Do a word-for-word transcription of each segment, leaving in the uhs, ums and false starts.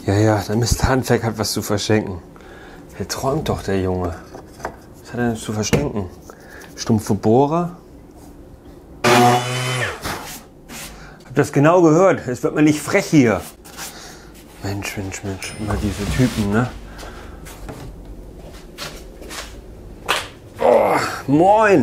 Ja, ja, der Mister Handwerk hat was zu verschenken. Der träumt doch, der Junge. Was hat er denn zu verschenken? Stumpfe Bohrer? Hab das genau gehört. Jetzt wird man nicht frech hier. Mensch, Mensch, Mensch. Immer diese Typen, ne? Oh, moin!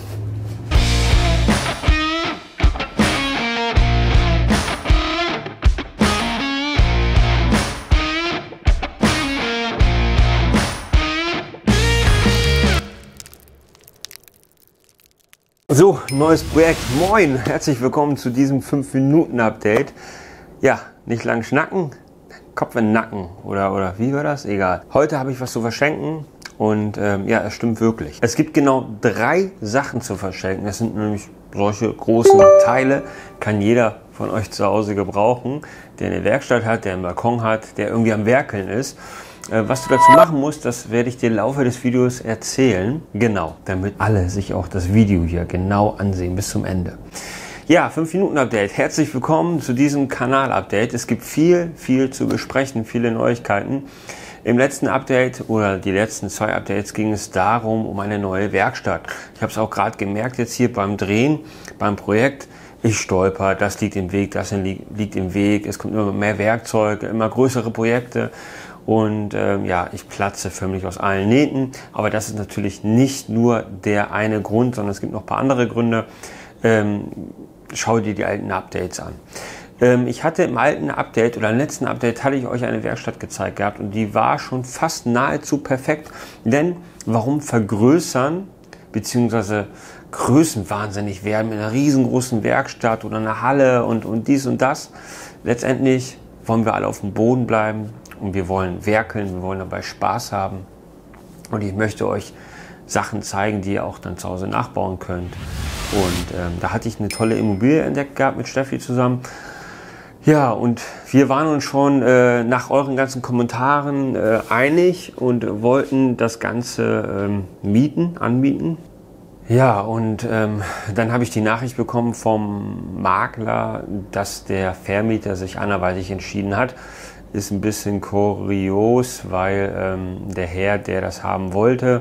So, neues Projekt. Moin, herzlich willkommen zu diesem fünf Minuten Update. Ja, nicht lang schnacken, Kopf in den Nacken oder, oder wie war das? Egal. Heute habe ich was zu verschenken und ähm, ja, es stimmt wirklich. Es gibt genau drei Sachen zu verschenken. Das sind nämlich solche großen Teile, kann jeder von euch zu Hause gebrauchen, der eine Werkstatt hat, der einen Balkon hat, der irgendwie am Werkeln ist. Was du dazu machen musst, das werde ich dir im Laufe des Videos erzählen. Genau, damit alle sich auch das Video hier genau ansehen bis zum Ende. Ja, fünf Minuten Update. Herzlich willkommen zu diesem Kanal-Update. Es gibt viel, viel zu besprechen, viele Neuigkeiten. Im letzten Update oder die letzten zwei Updates ging es darum, um eine neue Werkstatt. Ich habe es auch gerade gemerkt jetzt hier beim Drehen, beim Projekt. Ich stolper, das liegt im Weg, das liegt im Weg. Es kommt immer mehr Werkzeuge, immer größere Projekte. Und ähm, ja, ich platze förmlich aus allen Nähten. Aber das ist natürlich nicht nur der eine Grund, sondern es gibt noch ein paar andere Gründe. Ähm, schau dir die alten Updates an. Ähm, ich hatte im alten Update oder im letzten Update hatte ich euch eine Werkstatt gezeigt gehabt und die war schon fast nahezu perfekt. Denn warum vergrößern bzw. größenwahnsinnig werden mit einer riesengroßen Werkstatt oder einer Halle und, und dies und das? Letztendlich wollen wir alle auf dem Boden bleiben. Und wir wollen werkeln, wir wollen dabei Spaß haben. Und ich möchte euch Sachen zeigen, die ihr auch dann zu Hause nachbauen könnt. Und ähm, da hatte ich eine tolle Immobilie entdeckt gehabt mit Steffi zusammen. Ja, und wir waren uns schon äh, nach euren ganzen Kommentaren äh, einig und wollten das Ganze ähm, mieten, anbieten. Ja, und ähm, dann habe ich die Nachricht bekommen vom Makler, dass der Vermieter sich anderweitig entschieden hat. Ist ein bisschen kurios, weil ähm, der Herr, der das haben wollte,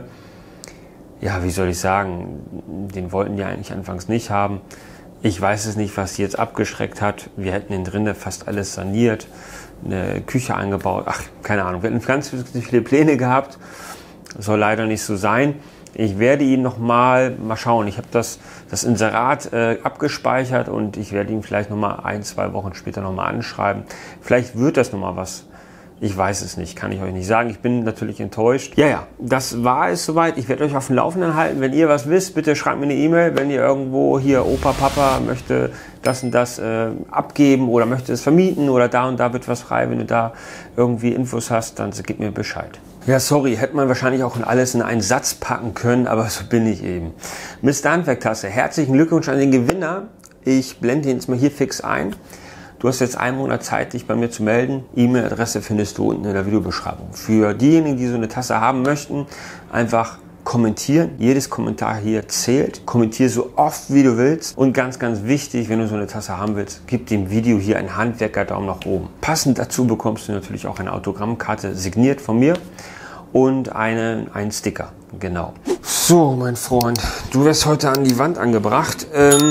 ja, wie soll ich sagen, den wollten die eigentlich anfangs nicht haben. Ich weiß es nicht, was sie jetzt abgeschreckt hat. Wir hätten in drinnen fast alles saniert, eine Küche angebaut. Ach, keine Ahnung, wir hätten ganz viele Pläne gehabt. Soll leider nicht so sein. Ich werde ihn noch mal, mal schauen, ich habe das, das Inserat äh, abgespeichert und ich werde ihn vielleicht noch mal ein, zwei Wochen später noch mal anschreiben. Vielleicht wird das noch mal was. Ich weiß es nicht, kann ich euch nicht sagen. Ich bin natürlich enttäuscht. Ja, ja, das war es soweit. Ich werde euch auf dem Laufenden halten. Wenn ihr was wisst, bitte schreibt mir eine E-Mail. Wenn ihr irgendwo hier, Opa, Papa möchte das und das äh, abgeben oder möchte es vermieten oder da und da wird was frei. Wenn du da irgendwie Infos hast, dann gib mir Bescheid. Ja, sorry, hätte man wahrscheinlich auch in alles in einen Satz packen können, aber so bin ich eben. Mister Handwerk-Tasse, herzlichen Glückwunsch an den Gewinner. Ich blende ihn jetzt mal hier fix ein. Du hast jetzt einen Monat Zeit, dich bei mir zu melden. E-Mail-Adresse findest du unten in der Videobeschreibung. Für diejenigen, die so eine Tasse haben möchten, einfach kommentieren. Jedes Kommentar hier zählt. Kommentier so oft, wie du willst. Und ganz, ganz wichtig, wenn du so eine Tasse haben willst, gib dem Video hier einen Handwerker-Daumen nach oben. Passend dazu bekommst du natürlich auch eine Autogrammkarte signiert von mir und einen, einen Sticker. Genau. So, mein Freund, du wirst heute an die Wand angebracht. Ähm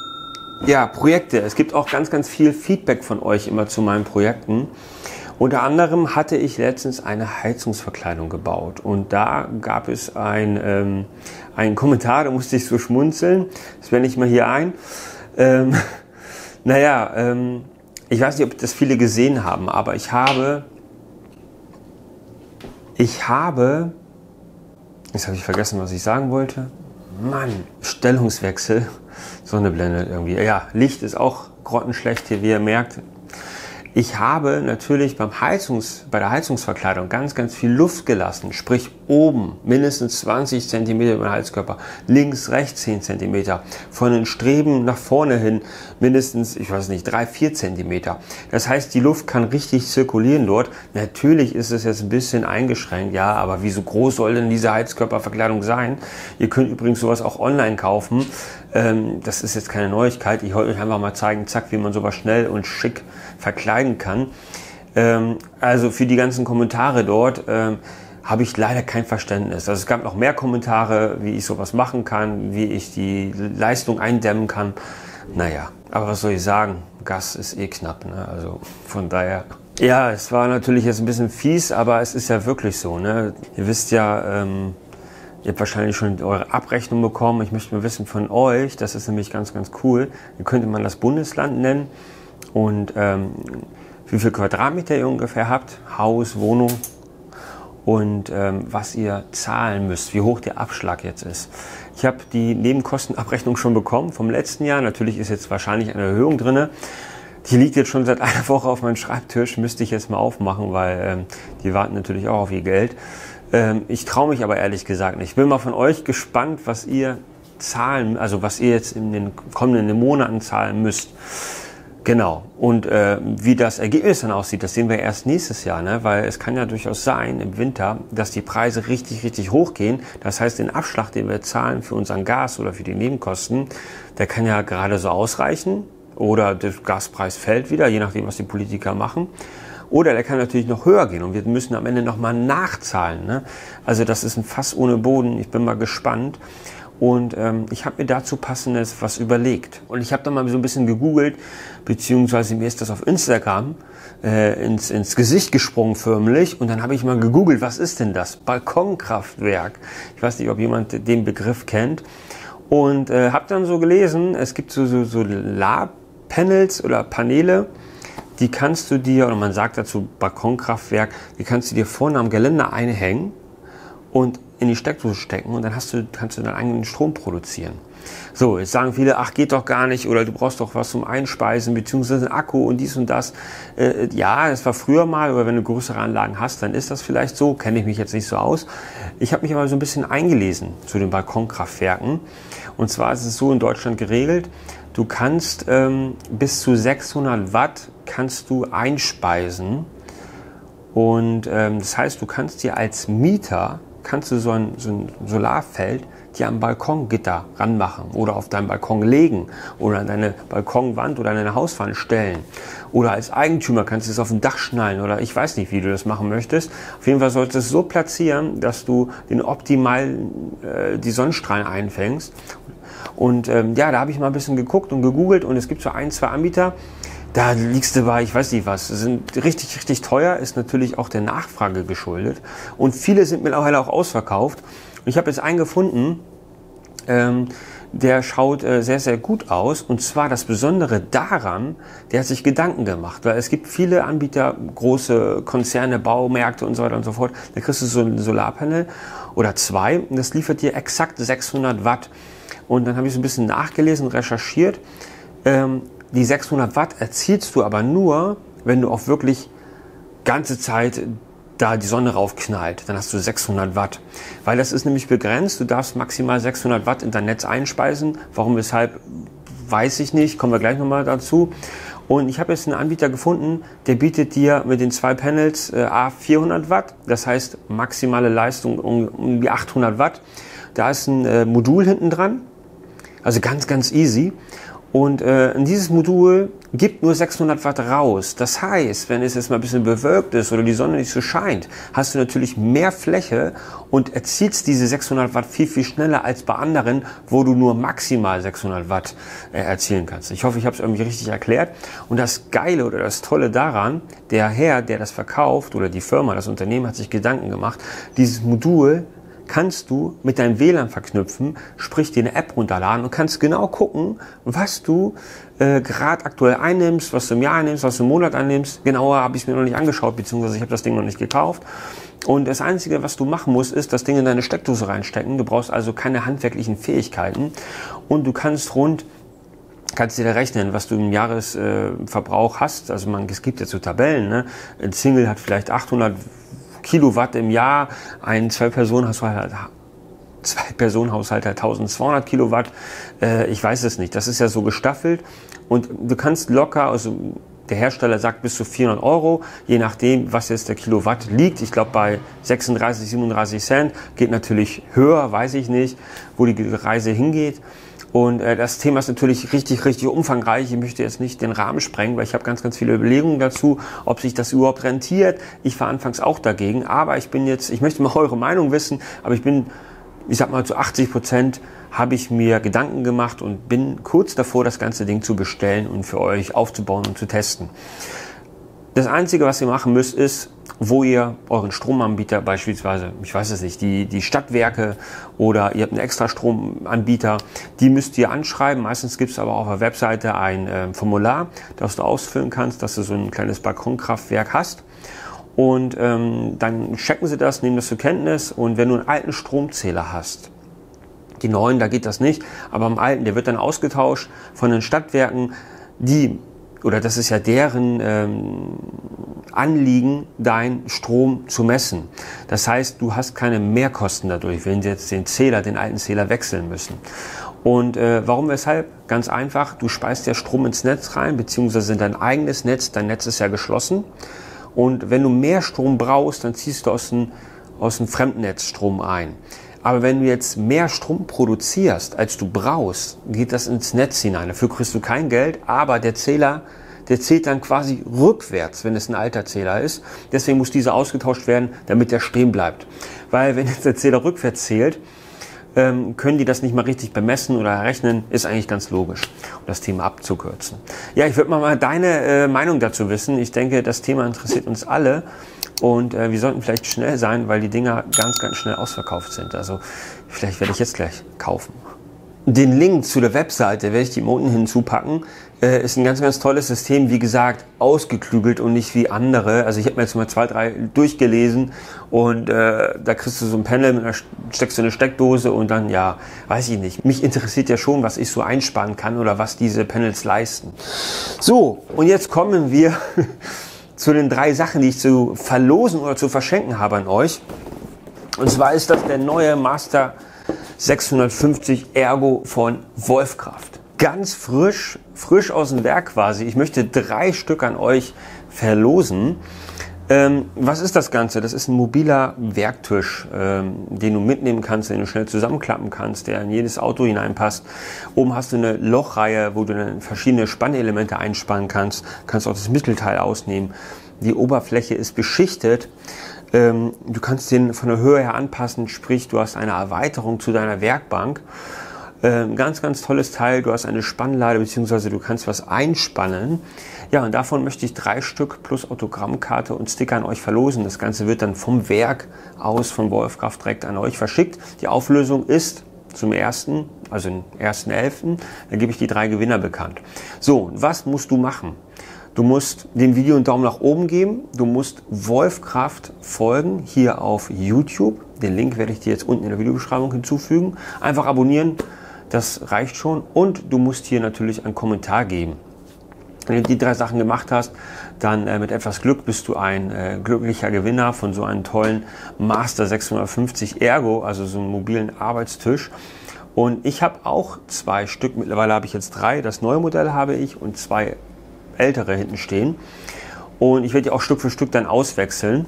Ja, Projekte. Es gibt auch ganz, ganz viel Feedback von euch immer zu meinen Projekten. Unter anderem hatte ich letztens eine Heizungsverkleidung gebaut und da gab es ein, ähm, einen Kommentar, da musste ich so schmunzeln. Das blende ich mal hier ein. Ähm, naja, ähm, ich weiß nicht, ob das viele gesehen haben, aber ich habe, ich habe, jetzt habe ich vergessen, was ich sagen wollte. Mann, Stellungswechsel. Sonne blendet irgendwie. Ja, Licht ist auch grottenschlecht hier, wie ihr merkt. Ich habe natürlich beim Heizungs, bei der Heizungsverkleidung ganz, ganz viel Luft gelassen. Sprich oben mindestens zwanzig Zentimeter über den Heizkörper, links, rechts zehn Zentimeter. Von den Streben nach vorne hin mindestens, ich weiß nicht, drei, vier Zentimeter. Das heißt, die Luft kann richtig zirkulieren dort. Natürlich ist es jetzt ein bisschen eingeschränkt, ja, aber wie so groß soll denn diese Heizkörperverkleidung sein? Ihr könnt übrigens sowas auch online kaufen. Ähm, das ist jetzt keine Neuigkeit. Ich wollte euch einfach mal zeigen, zack, wie man sowas schnell und schick verkleiden kann. Ähm, also für die ganzen Kommentare dort ähm, habe ich leider kein Verständnis. Also es gab noch mehr Kommentare, wie ich sowas machen kann, wie ich die Leistung eindämmen kann. Naja, aber was soll ich sagen? Gas ist eh knapp, ne? Also von daher. Ja, es war natürlich jetzt ein bisschen fies, aber es ist ja wirklich so, ne? Ihr wisst ja, ähm, ihr habt wahrscheinlich schon eure Abrechnung bekommen. Ich möchte mal wissen von euch, das ist nämlich ganz, ganz cool. Ihr könntet mal das Bundesland nennen und ähm, wie viel Quadratmeter ihr ungefähr habt, Haus, Wohnung und ähm, was ihr zahlen müsst, wie hoch der Abschlag jetzt ist. Ich habe die Nebenkostenabrechnung schon bekommen vom letzten Jahr. Natürlich ist jetzt wahrscheinlich eine Erhöhung drin. Die liegt jetzt schon seit einer Woche auf meinem Schreibtisch, müsste ich jetzt mal aufmachen, weil ähm, die warten natürlich auch auf ihr Geld. Ähm, ich traue mich aber ehrlich gesagt nicht. Ich bin mal von euch gespannt, was ihr zahlen, also was ihr jetzt in den kommenden Monaten zahlen müsst. Genau. Und äh, wie das Ergebnis dann aussieht, das sehen wir erst nächstes Jahr, ne? Weil es kann ja durchaus sein im Winter, dass die Preise richtig, richtig hochgehen. Das heißt, den Abschlag, den wir zahlen für unseren Gas oder für die Nebenkosten, der kann ja gerade so ausreichen oder der Gaspreis fällt wieder, je nachdem, was die Politiker machen. Oder der kann natürlich noch höher gehen und wir müssen am Ende nochmal nachzahlen, ne? Also das ist ein Fass ohne Boden. Ich bin mal gespannt. Und ähm, ich habe mir dazu passendes was überlegt. Und ich habe dann mal so ein bisschen gegoogelt, beziehungsweise mir ist das auf Instagram äh, ins, ins Gesicht gesprungen förmlich. Und dann habe ich mal gegoogelt, was ist denn das? Balkonkraftwerk. Ich weiß nicht, ob jemand den Begriff kennt. Und äh, habe dann so gelesen, es gibt so, so, so Solarpanels oder Paneele, die kannst du dir, oder man sagt dazu Balkonkraftwerk, die kannst du dir vorne am Geländer einhängen und in die Steckdose stecken und dann hast du, kannst du deinen eigenen Strom produzieren. So, jetzt sagen viele, ach geht doch gar nicht oder du brauchst doch was zum Einspeisen beziehungsweise einen Akku und dies und das. Äh, ja, das war früher mal, aber wenn du größere Anlagen hast, dann ist das vielleicht so, kenne ich mich jetzt nicht so aus. Ich habe mich aber so ein bisschen eingelesen zu den Balkonkraftwerken und zwar ist es so in Deutschland geregelt, du kannst ähm, bis zu sechshundert Watt kannst du einspeisen und ähm, das heißt, du kannst dir als Mieter kannst du so ein, so ein Solarfeld dir am Balkongitter ranmachen oder auf deinen Balkon legen oder an deine Balkonwand oder an deine Hauswand stellen. Oder als Eigentümer kannst du es auf ein Dach schnallen oder ich weiß nicht, wie du das machen möchtest. Auf jeden Fall solltest du es so platzieren, dass du den optimal äh, die Sonnenstrahlen einfängst. Und ähm, ja, da habe ich mal ein bisschen geguckt und gegoogelt und es gibt so ein, zwei Anbieter, da liegst du bei, ich weiß nicht was, sind richtig, richtig teuer, ist natürlich auch der Nachfrage geschuldet. Und viele sind mittlerweile auch ausverkauft. Und ich habe jetzt einen gefunden, ähm, der schaut äh, sehr, sehr gut aus. Und zwar das Besondere daran, der hat sich Gedanken gemacht. Weil es gibt viele Anbieter, große Konzerne, Baumärkte und so weiter und so fort. Da kriegst du so ein Solarpanel oder zwei und das liefert dir exakt sechshundert Watt. Und dann habe ich so ein bisschen nachgelesen, recherchiert. Ähm, Die sechshundert Watt erzielst du aber nur, wenn du auch wirklich ganze Zeit da die Sonne raufknallt. Dann hast du sechshundert Watt. Weil das ist nämlich begrenzt. Du darfst maximal sechshundert Watt in dein Netz einspeisen. Warum, weshalb, weiß ich nicht. Kommen wir gleich nochmal dazu. Und ich habe jetzt einen Anbieter gefunden, der bietet dir mit den zwei Panels äh, A vierhundert Watt. Das heißt maximale Leistung um, um die achthundert Watt. Da ist ein äh, Modul hinten dran. Also ganz, ganz easy. Und äh, dieses Modul gibt nur sechshundert Watt raus. Das heißt, wenn es jetzt mal ein bisschen bewölkt ist oder die Sonne nicht so scheint, hast du natürlich mehr Fläche und erzielst diese sechshundert Watt viel, viel schneller als bei anderen, wo du nur maximal sechshundert Watt äh, erzielen kannst. Ich hoffe, ich habe es irgendwie richtig erklärt. Und das Geile oder das Tolle daran, der Herr, der das verkauft oder die Firma, das Unternehmen hat sich Gedanken gemacht, dieses Modul kannst du mit deinem W L A N verknüpfen, sprich dir eine App runterladen und kannst genau gucken, was du äh, gerade aktuell einnimmst, was du im Jahr einnimmst, was du im Monat einnimmst. Genauer habe ich es mir noch nicht angeschaut, beziehungsweise ich habe das Ding noch nicht gekauft. Und das Einzige, was du machen musst, ist das Ding in deine Steckdose reinstecken. Du brauchst also keine handwerklichen Fähigkeiten und du kannst rund kannst dir da rechnen, was du im Jahresverbrauch äh, hast. Also man, es gibt ja so Tabellen, ne? Ein Single hat vielleicht achthundert Kilowatt im Jahr, ein Zwei-Personen-Haushalt Zwei-Personen-Haushalt hat eintausendzweihundert Kilowatt. Äh, ich weiß es nicht. Das ist ja so gestaffelt und du kannst locker, also der Hersteller sagt bis zu vierhundert Euro, je nachdem, was jetzt der Kilowatt liegt. Ich glaube bei sechsunddreißig, siebenunddreißig Cent, geht natürlich höher, weiß ich nicht, wo die Reise hingeht. Und äh, das Thema ist natürlich richtig, richtig umfangreich. Ich möchte jetzt nicht den Rahmen sprengen, weil ich habe ganz, ganz viele Überlegungen dazu, ob sich das überhaupt rentiert. Ich war anfangs auch dagegen, aber ich bin jetzt, ich möchte mal eure Meinung wissen, aber ich bin, ich sag mal, zu achtzig Prozent habe ich mir Gedanken gemacht und bin kurz davor, das ganze Ding zu bestellen und für euch aufzubauen und zu testen. Das Einzige, was ihr machen müsst, ist, wo ihr euren Stromanbieter beispielsweise, ich weiß es nicht, die, die Stadtwerke oder ihr habt einen extra Stromanbieter, die müsst ihr anschreiben. Meistens gibt es aber auf der Webseite ein äh, Formular, das du ausfüllen kannst, dass du so ein kleines Balkonkraftwerk hast. Und ähm, dann checken sie das, nehmen das zur Kenntnis und wenn du einen alten Stromzähler hast, die neuen, da geht das nicht, aber am alten, der wird dann ausgetauscht von den Stadtwerken, die, oder das ist ja deren ähm, Anliegen, deinen Strom zu messen. Das heißt, du hast keine Mehrkosten dadurch, wenn sie jetzt den Zähler, den alten Zähler wechseln müssen. Und äh, warum, weshalb? Ganz einfach, du speist ja Strom ins Netz rein, beziehungsweise in dein eigenes Netz, dein Netz ist ja geschlossen. Und wenn du mehr Strom brauchst, dann ziehst du aus dem, aus dem Fremdnetz Strom ein. Aber wenn du jetzt mehr Strom produzierst, als du brauchst, geht das ins Netz hinein. Dafür kriegst du kein Geld, aber der Zähler, der zählt dann quasi rückwärts, wenn es ein alter Zähler ist. Deswegen muss dieser ausgetauscht werden, damit der stehen bleibt. Weil wenn jetzt der Zähler rückwärts zählt, ähm, können die das nicht mal richtig bemessen oder errechnen, ist eigentlich ganz logisch, um das Thema abzukürzen. Ja, ich würde mal, mal deine äh, Meinung dazu wissen. Ich denke, das Thema interessiert uns alle. Und äh, wir sollten vielleicht schnell sein, weil die Dinger ganz, ganz schnell ausverkauft sind. Also vielleicht werde ich jetzt gleich kaufen. Den Link zu der Webseite werde ich dir unten hinzupacken. Äh, ist ein ganz, ganz tolles System. Wie gesagt, ausgeklügelt und nicht wie andere. Also ich habe mir jetzt mal zwei, drei durchgelesen und äh, da kriegst du so ein Panel, mit einer, steckst du eine Steckdose und dann, ja, weiß ich nicht. Mich interessiert ja schon, was ich so einsparen kann oder was diese Panels leisten. So, und jetzt kommen wir zu den drei Sachen, die ich zu verlosen oder zu verschenken habe an euch. Und zwar ist das der neue Master sechshundertfünfzig Ergo von Wolfkraft. Ganz frisch, frisch aus dem Werk quasi. Ich möchte drei Stück an euch verlosen. Ähm, was ist das Ganze? Das ist ein mobiler Werktisch, ähm, den du mitnehmen kannst, den du schnell zusammenklappen kannst, der in jedes Auto hineinpasst. Oben hast du eine Lochreihe, wo du dann verschiedene Spannelemente einspannen kannst. Kannst auch das Mittelteil ausnehmen. Die Oberfläche ist beschichtet. Ähm, du kannst den von der Höhe her anpassen, sprich du hast eine Erweiterung zu deiner Werkbank. Ähm, ganz, ganz tolles Teil. Du hast eine Spannlade, beziehungsweise du kannst was einspannen. Ja, und davon möchte ich drei Stück plus Autogrammkarte und Sticker an euch verlosen. Das Ganze wird dann vom Werk aus von Wolfkraft direkt an euch verschickt. Die Auflösung ist zum ersten, also den ersten elften Da gebe ich die drei Gewinner bekannt. So, was musst du machen? Du musst dem Video einen Daumen nach oben geben. Du musst Wolfkraft folgen hier auf YouTube. Den Link werde ich dir jetzt unten in der Videobeschreibung hinzufügen. Einfach abonnieren, das reicht schon. Und du musst hier natürlich einen Kommentar geben. Wenn du die drei Sachen gemacht hast, dann äh, mit etwas Glück bist du ein äh, glücklicher Gewinner von so einem tollen Master sechshundertfünfzig Ergo, also so einem mobilen Arbeitstisch. Und ich habe auch zwei Stück, mittlerweile habe ich jetzt drei, das neue Modell habe ich und zwei ältere hinten stehen. Und ich werde die auch Stück für Stück dann auswechseln.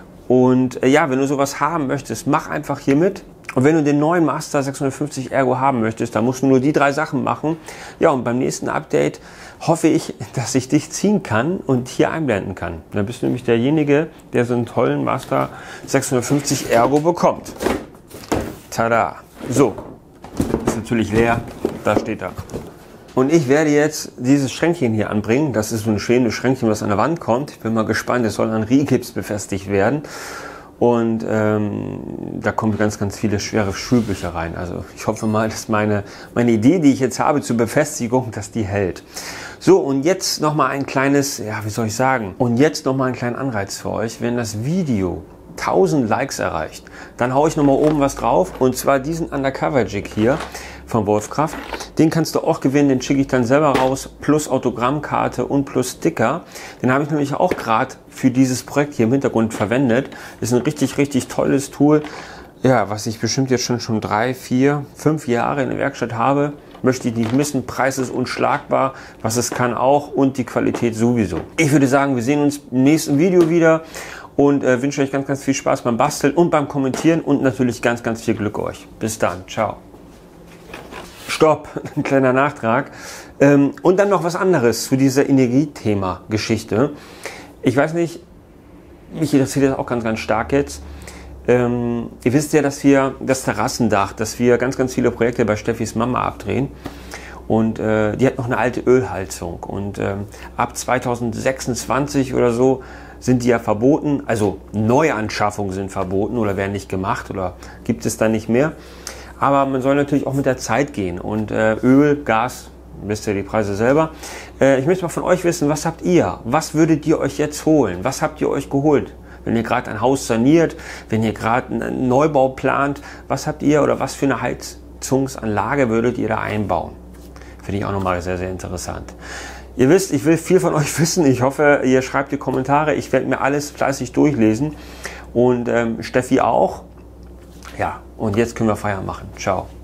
Und äh, ja, wenn du sowas haben möchtest, mach einfach hier mit. Und wenn du den neuen Master sechshundertfünfzig Ergo haben möchtest, dann musst du nur die drei Sachen machen. Ja, und beim nächsten Update hoffe ich, dass ich dich ziehen kann und hier einblenden kann. Dann bist du nämlich derjenige, der so einen tollen Master sechshundertfünfzig Ergo bekommt. Tada! So, ist natürlich leer, da steht er. Und ich werde jetzt dieses Schränkchen hier anbringen. Das ist so ein schönes Schränkchen, was an der Wand kommt. Ich bin mal gespannt, es soll an Riehgips befestigt werden. Und ähm, da kommen ganz, ganz viele schwere Schulbücher rein. Also ich hoffe mal, dass meine, meine Idee, die ich jetzt habe zur Befestigung, dass die hält. So, und jetzt nochmal ein kleines, ja, wie soll ich sagen, und jetzt nochmal einen kleinen Anreiz für euch. Wenn das Video tausend Likes erreicht, dann haue ich nochmal oben was drauf. Und zwar diesen Undercover-Jig hier von Wolfkraft. Den kannst du auch gewinnen, den schicke ich dann selber raus, plus Autogrammkarte und plus Sticker. Den habe ich nämlich auch gerade für dieses Projekt hier im Hintergrund verwendet. Ist ein richtig, richtig tolles Tool, ja, was ich bestimmt jetzt schon, schon drei, vier, fünf Jahre in der Werkstatt habe. Möchte ich nicht missen, Preis ist unschlagbar, was es kann auch und die Qualität sowieso. Ich würde sagen, wir sehen uns im nächsten Video wieder und äh, wünsche euch ganz, ganz viel Spaß beim Basteln und beim Kommentieren und natürlich ganz, ganz viel Glück euch. Bis dann, ciao. stopp, ein kleiner Nachtrag. Ähm, und dann noch was anderes zu dieser Energiethema-Geschichte. Ich weiß nicht, mich interessiert das auch ganz, ganz stark jetzt. Ähm, ihr wisst ja, dass wir das Terrassendach, dass wir ganz, ganz viele Projekte bei Steffis Mama abdrehen. Und äh, die hat noch eine alte Ölheizung. Und ähm, ab zweitausendsechsundzwanzig oder so sind die ja verboten. Also Neuanschaffungen sind verboten oder werden nicht gemacht oder gibt es dann nicht mehr. Aber man soll natürlich auch mit der Zeit gehen. Und äh, Öl, Gas, wisst ihr die Preise selber. Äh, ich möchte mal von euch wissen, was habt ihr? Was würdet ihr euch jetzt holen? Was habt ihr euch geholt? Wenn ihr gerade ein Haus saniert, wenn ihr gerade einen Neubau plant, was habt ihr oder was für eine Heizungsanlage würdet ihr da einbauen? Finde ich auch nochmal sehr, sehr interessant. Ihr wisst, ich will viel von euch wissen. Ich hoffe, ihr schreibt die Kommentare. Ich werde mir alles fleißig durchlesen. Und ähm, Steffi auch. Ja, und jetzt können wir Feiern machen. Ciao.